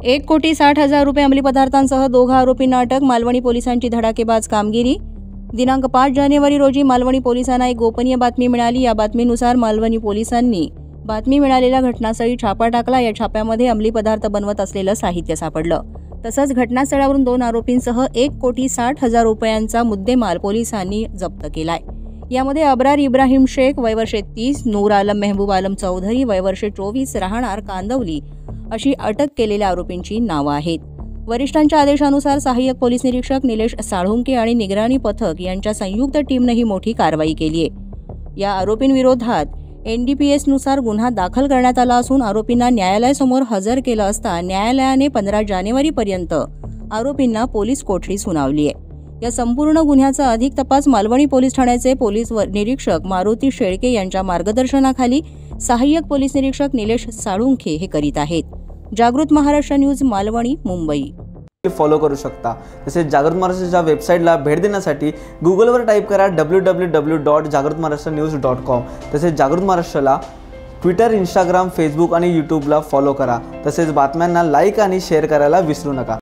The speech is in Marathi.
1,60,00,000 रुपये अंमली पदार्थांसह 2 आरोपींना अटक. मालवणी पोलिसांची धडाकेबाज कामगिरी. दिनांक 5 जानेवारी रोजी मालवणी पोलिसांना एक गोपनीय बातमी मिळाली. या बातमीनुसार मालवणी पोलिसांनी बातमी मिळालेल्या घटनास्थळी छापा टाकला. या छाप्यामध्ये अंमली पदार्थ बनवत असलेलं साहित्य सापडलं. तसंच घटनास्थळावरून 2 आरोपींसह 1,60,00,000 रुपयांचा मुद्देमाल पोलिसांनी जप्त केलाय. यामध्ये अब्रार इब्राहिम शेख वय वर्षे 30, नूर आलम मेहबूब आलम चौधरी वय वर्षे 24 राहणार कांदवली अशी अटक केलेल्या आरोपींची नावं आहेत. वरिष्ठांच्या आदेशानुसार सहाय्यक पोलीस निरीक्षक निलेश साळुंके आणि निगराणी पथक यांच्या संयुक्त टीमने ही मोठी कारवाई केली आहे. या आरोपींविरोधात NDPS नुसार गुन्हा दाखल करण्यात आला असून आरोपींना न्यायालयासमोर हजर केलं असता न्यायालयाने 15 जानेवारीपर्यंत आरोपींना पोलीस कोठडी सुनावली आहे. या संपूर्ण गुन्ह्याचा अधिक तपास मालवणी पोलीस ठाण्याचे पोलीस निरीक्षक मारुती शेळके यांच्या मार्गदर्शनाखाली सहाय्यक पोलीस निरीक्षक निलेश साळुंखे हे करीत आहेत. जागृत महाराष्ट्र न्यूज मालवणी मुंबई. फॉलो करू शकता. तसेच जागृत महाराष्ट्राच्या वेबसाईटला भेट देण्यासाठी गुगलवर टाईप करा www.jagrutmaharashtranews.com. तसेच जागृत महाराष्ट्राला ट्विटर, इंस्टाग्राम, फेसबुक आणि यूट्यूबला फॉलो करा. तसेच बातम्यांना लाईक आणि शेअर करायला विसरू नका.